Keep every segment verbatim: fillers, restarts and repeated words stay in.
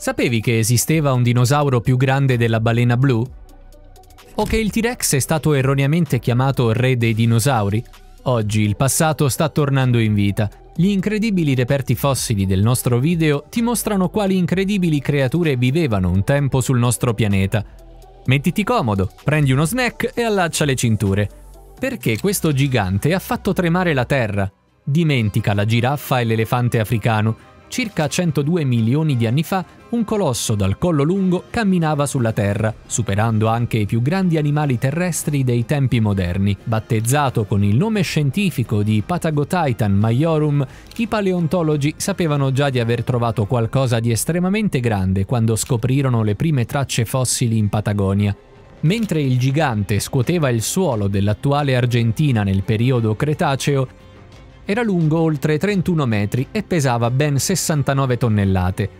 Sapevi che esisteva un dinosauro più grande della balena blu? O che il T-Rex è stato erroneamente chiamato re dei dinosauri? Oggi il passato sta tornando in vita. Gli incredibili reperti fossili del nostro video ti mostrano quali incredibili creature vivevano un tempo sul nostro pianeta. Mettiti comodo, prendi uno snack e allaccia le cinture. Perché questo gigante ha fatto tremare la Terra? Dimentica la giraffa e l'elefante africano. Circa centodue milioni di anni fa, un colosso dal collo lungo camminava sulla Terra, superando anche i più grandi animali terrestri dei tempi moderni. Battezzato con il nome scientifico di Patagotitan majorum, i paleontologi sapevano già di aver trovato qualcosa di estremamente grande quando scoprirono le prime tracce fossili in Patagonia. Mentre il gigante scuoteva il suolo dell'attuale Argentina nel periodo Cretaceo, era lungo oltre trentuno metri e pesava ben sessantanove tonnellate.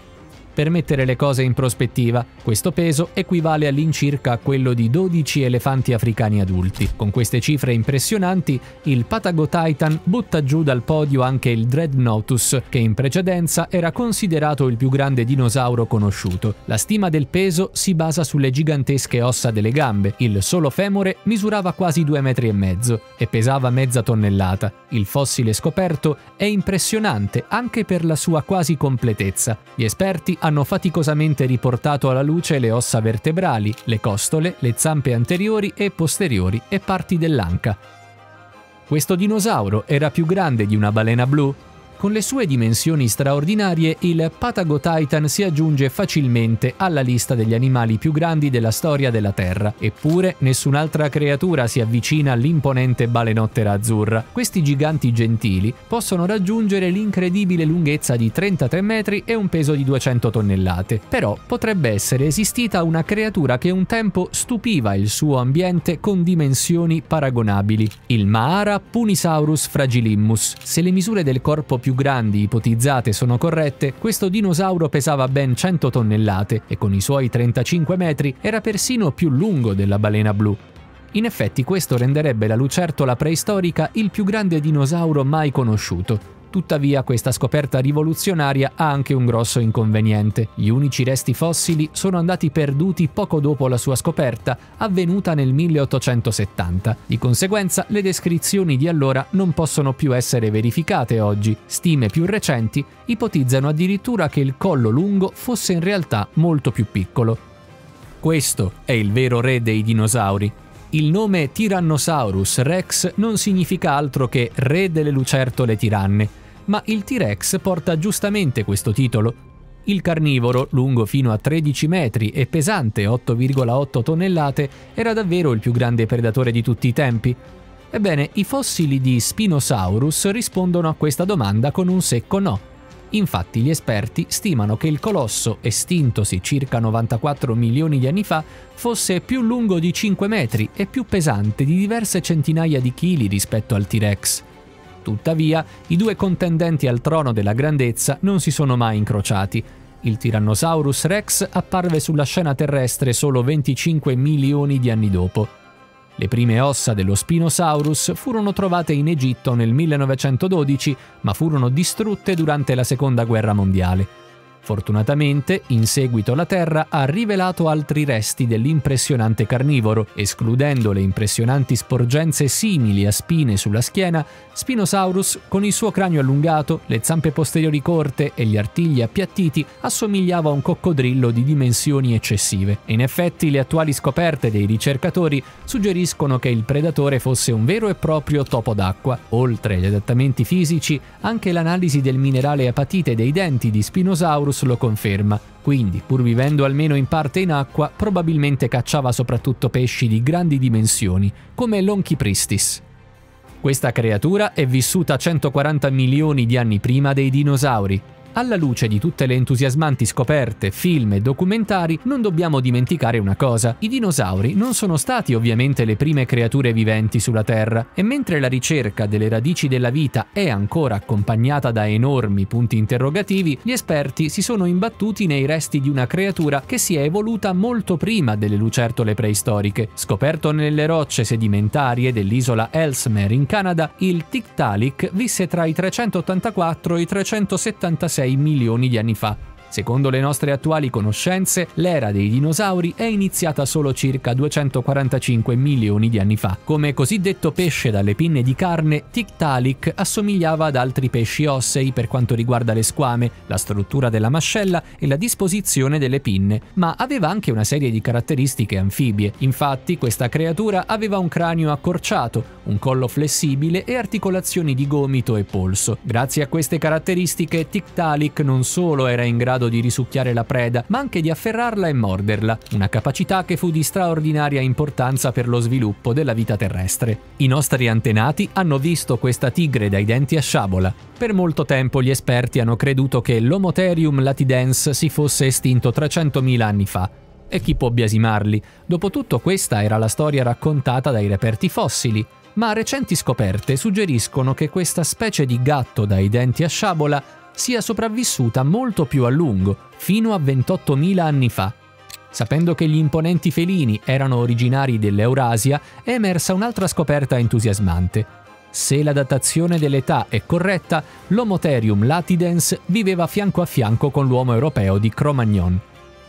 Per mettere le cose in prospettiva, questo peso equivale all'incirca a quello di dodici elefanti africani adulti. Con queste cifre impressionanti, il Patagotitan butta giù dal podio anche il Dreadnoughtus, che in precedenza era considerato il più grande dinosauro conosciuto. La stima del peso si basa sulle gigantesche ossa delle gambe. Il solo femore misurava quasi due metri e mezzo e pesava mezza tonnellata. Il fossile scoperto è impressionante anche per la sua quasi completezza. Gli esperti hanno faticosamente riportato alla luce le ossa vertebrali, le costole, le zampe anteriori e posteriori e parti dell'anca. Questo dinosauro era più grande di una balena blu? Con le sue dimensioni straordinarie, il Patagotitan si aggiunge facilmente alla lista degli animali più grandi della storia della Terra. Eppure, nessun'altra creatura si avvicina all'imponente balenottera azzurra. Questi giganti gentili possono raggiungere l'incredibile lunghezza di trentatré metri e un peso di duecento tonnellate. Però potrebbe essere esistita una creatura che un tempo stupiva il suo ambiente con dimensioni paragonabili: il Mahara Punisaurus fragilimmus. Se le misure del corpo più grandi ipotizzate sono corrette, questo dinosauro pesava ben cento tonnellate e con i suoi trentacinque metri era persino più lungo della balena blu. In effetti questo renderebbe la lucertola preistorica il più grande dinosauro mai conosciuto. Tuttavia questa scoperta rivoluzionaria ha anche un grosso inconveniente. Gli unici resti fossili sono andati perduti poco dopo la sua scoperta, avvenuta nel milleottocentosettanta. Di conseguenza le descrizioni di allora non possono più essere verificate oggi. Stime più recenti ipotizzano addirittura che il collo lungo fosse in realtà molto più piccolo. Questo è il vero re dei dinosauri. Il nome Tyrannosaurus Rex non significa altro che re delle lucertole tiranne, ma il T-Rex porta giustamente questo titolo. Il carnivoro, lungo fino a tredici metri e pesante otto virgola otto tonnellate, era davvero il più grande predatore di tutti i tempi? Ebbene, i fossili di Spinosaurus rispondono a questa domanda con un secco no. Infatti gli esperti stimano che il colosso, estintosi circa novantaquattro milioni di anni fa, fosse più lungo di cinque metri e più pesante di diverse centinaia di chili rispetto al T-Rex. Tuttavia, i due contendenti al trono della grandezza non si sono mai incrociati. Il Tyrannosaurus Rex apparve sulla scena terrestre solo venticinque milioni di anni dopo. Le prime ossa dello Spinosaurus furono trovate in Egitto nel millenovecentododici, ma furono distrutte durante la Seconda Guerra Mondiale. Fortunatamente, in seguito la Terra ha rivelato altri resti dell'impressionante carnivoro. Escludendo le impressionanti sporgenze simili a spine sulla schiena, Spinosaurus, con il suo cranio allungato, le zampe posteriori corte e gli artigli appiattiti, assomigliava a un coccodrillo di dimensioni eccessive. In effetti, le attuali scoperte dei ricercatori suggeriscono che il predatore fosse un vero e proprio topo d'acqua. Oltre agli adattamenti fisici, anche l'analisi del minerale apatite dei denti di Spinosaurus lo conferma. Quindi, pur vivendo almeno in parte in acqua, probabilmente cacciava soprattutto pesci di grandi dimensioni, come l'Onchipristis. Questa creatura è vissuta centoquaranta milioni di anni prima dei dinosauri. Alla luce di tutte le entusiasmanti scoperte, film e documentari, non dobbiamo dimenticare una cosa: i dinosauri non sono stati ovviamente le prime creature viventi sulla Terra, e mentre la ricerca delle radici della vita è ancora accompagnata da enormi punti interrogativi, gli esperti si sono imbattuti nei resti di una creatura che si è evoluta molto prima delle lucertole preistoriche. Scoperto nelle rocce sedimentarie dell'isola Ellesmere in Canada, il Tiktaalik visse tra i trecentottantaquattro e i trecentosettantasei milioni di anni fa. Secondo le nostre attuali conoscenze, l'era dei dinosauri è iniziata solo circa duecentoquarantacinque milioni di anni fa. Come cosiddetto pesce dalle pinne di carne, Tiktaalik assomigliava ad altri pesci ossei per quanto riguarda le squame, la struttura della mascella e la disposizione delle pinne, ma aveva anche una serie di caratteristiche anfibie. Infatti, questa creatura aveva un cranio accorciato, un collo flessibile e articolazioni di gomito e polso. Grazie a queste caratteristiche, Tiktaalik non solo era in grado di risucchiare la preda, ma anche di afferrarla e morderla, una capacità che fu di straordinaria importanza per lo sviluppo della vita terrestre. I nostri antenati hanno visto questa tigre dai denti a sciabola. Per molto tempo gli esperti hanno creduto che l'Homotherium latidens si fosse estinto trecentomila anni fa. E chi può biasimarli? Dopotutto questa era la storia raccontata dai reperti fossili. Ma recenti scoperte suggeriscono che questa specie di gatto dai denti a sciabola sia sopravvissuta molto più a lungo, fino a ventottomila anni fa. Sapendo che gli imponenti felini erano originari dell'Eurasia, è emersa un'altra scoperta entusiasmante. Se la datazione dell'età è corretta, l'Homotherium latidens viveva fianco a fianco con l'uomo europeo di Cro-Magnon.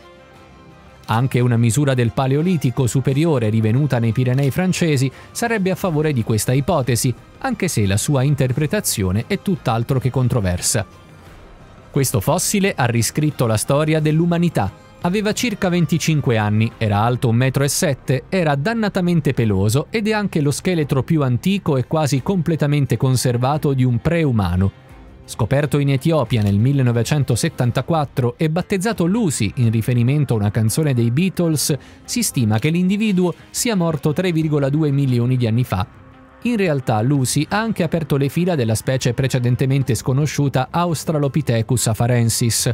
Anche una misura del Paleolitico superiore rivenuta nei Pirenei francesi sarebbe a favore di questa ipotesi, anche se la sua interpretazione è tutt'altro che controversa. Questo fossile ha riscritto la storia dell'umanità. Aveva circa venticinque anni, era alto un metro e sette, era dannatamente peloso ed è anche lo scheletro più antico e quasi completamente conservato di un preumano. Scoperto in Etiopia nel millenovecentosettantaquattro e battezzato Lucy in riferimento a una canzone dei Beatles, si stima che l'individuo sia morto tre virgola due milioni di anni fa. In realtà Lucy ha anche aperto le fila della specie precedentemente sconosciuta Australopithecus afarensis.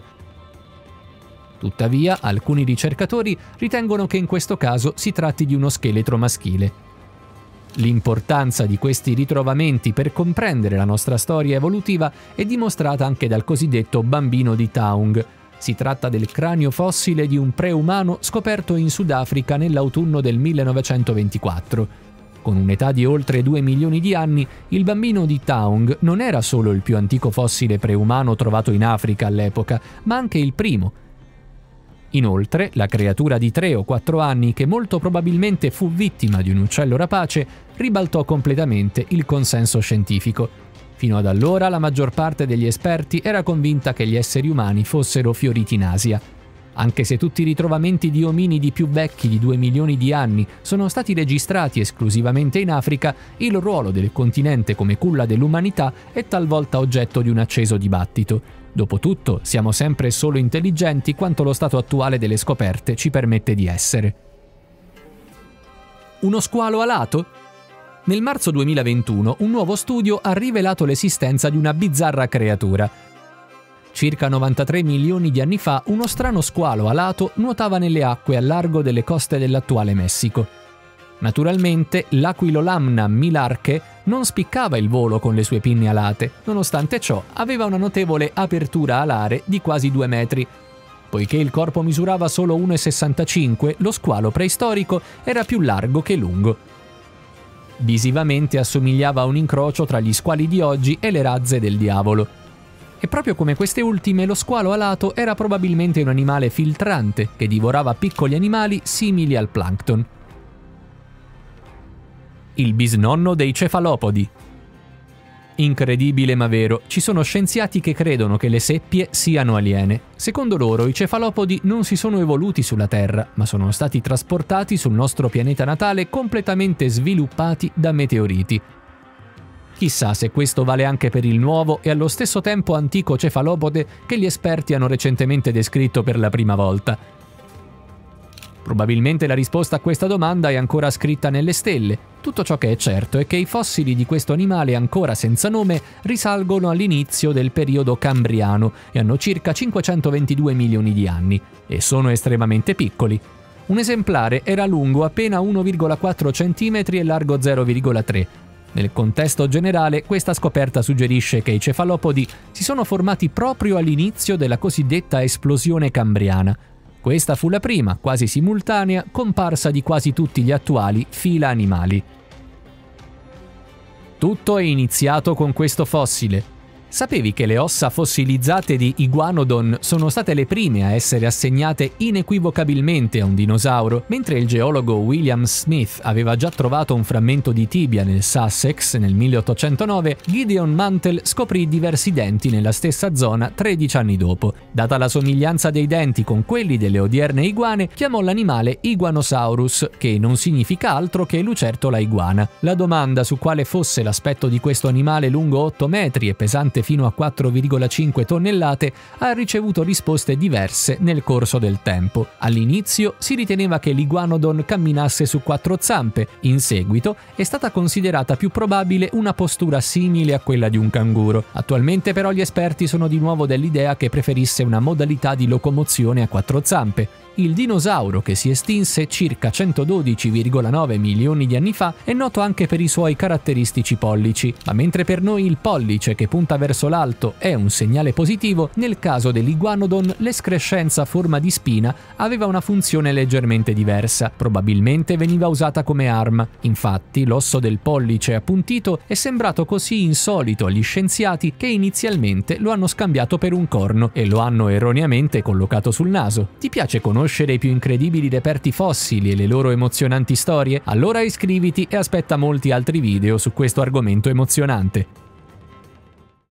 Tuttavia, alcuni ricercatori ritengono che in questo caso si tratti di uno scheletro maschile. L'importanza di questi ritrovamenti per comprendere la nostra storia evolutiva è dimostrata anche dal cosiddetto bambino di Taung. Si tratta del cranio fossile di un preumano scoperto in Sudafrica nell'autunno del millenovecentoventiquattro. Con un'età di oltre due milioni di anni, il bambino di Taung non era solo il più antico fossile preumano trovato in Africa all'epoca, ma anche il primo. Inoltre, la creatura di tre o quattro anni, che molto probabilmente fu vittima di un uccello rapace, ribaltò completamente il consenso scientifico. Fino ad allora la maggior parte degli esperti era convinta che gli esseri umani fossero fioriti in Asia. Anche se tutti i ritrovamenti di ominidi più vecchi di due milioni di anni sono stati registrati esclusivamente in Africa, il ruolo del continente come culla dell'umanità è talvolta oggetto di un acceso dibattito. Dopotutto, siamo sempre solo intelligenti quanto lo stato attuale delle scoperte ci permette di essere. Uno squalo alato? Nel marzo duemilaventuno un nuovo studio ha rivelato l'esistenza di una bizzarra creatura. Circa novantatré milioni di anni fa, uno strano squalo alato nuotava nelle acque al largo delle coste dell'attuale Messico. Naturalmente, l'Aquilolamna milarche non spiccava il volo con le sue pinne alate, nonostante ciò aveva una notevole apertura alare di quasi due metri. Poiché il corpo misurava solo uno virgola sessantacinque, lo squalo preistorico era più largo che lungo. Visivamente assomigliava a un incrocio tra gli squali di oggi e le razze del diavolo. E proprio come queste ultime, lo squalo alato era probabilmente un animale filtrante che divorava piccoli animali simili al plancton. Il bisnonno dei cefalopodi. Incredibile ma vero, ci sono scienziati che credono che le seppie siano aliene. Secondo loro i cefalopodi non si sono evoluti sulla Terra, ma sono stati trasportati sul nostro pianeta natale completamente sviluppati da meteoriti. Chissà se questo vale anche per il nuovo e allo stesso tempo antico cefalopode che gli esperti hanno recentemente descritto per la prima volta. Probabilmente la risposta a questa domanda è ancora scritta nelle stelle. Tutto ciò che è certo è che i fossili di questo animale ancora senza nome risalgono all'inizio del periodo cambriano e hanno circa cinquecentoventidue milioni di anni, e sono estremamente piccoli. Un esemplare era lungo appena uno virgola quattro centimetri e largo zero virgola tre. Nel contesto generale, questa scoperta suggerisce che i cefalopodi si sono formati proprio all'inizio della cosiddetta esplosione cambriana. Questa fu la prima, quasi simultanea, comparsa di quasi tutti gli attuali fila animali. Tutto è iniziato con questo fossile. Sapevi che le ossa fossilizzate di Iguanodon sono state le prime a essere assegnate inequivocabilmente a un dinosauro, mentre il geologo William Smith aveva già trovato un frammento di tibia nel Sussex nel milleottocentonove, Gideon Mantell scoprì diversi denti nella stessa zona tredici anni dopo. Data la somiglianza dei denti con quelli delle odierne iguane, chiamò l'animale Iguanosaurus, che non significa altro che lucertola iguana. La domanda su quale fosse l'aspetto di questo animale lungo otto metri e pesante fino a quattro virgola cinque tonnellate ha ricevuto risposte diverse nel corso del tempo. All'inizio si riteneva che l'Iguanodon camminasse su quattro zampe, in seguito è stata considerata più probabile una postura simile a quella di un canguro. Attualmente però gli esperti sono di nuovo dell'idea che preferisse una modalità di locomozione a quattro zampe. Il dinosauro, che si estinse circa centododici virgola nove milioni di anni fa, è noto anche per i suoi caratteristici pollici, ma mentre per noi il pollice che punta verso l'alto è un segnale positivo, nel caso dell'Iguanodon l'escrescenza a forma di spina aveva una funzione leggermente diversa, probabilmente veniva usata come arma. Infatti l'osso del pollice appuntito è sembrato così insolito agli scienziati che inizialmente lo hanno scambiato per un corno e lo hanno erroneamente collocato sul naso. Ti piace conoscere i più incredibili reperti fossili e le loro emozionanti storie? Allora iscriviti e aspetta molti altri video su questo argomento emozionante.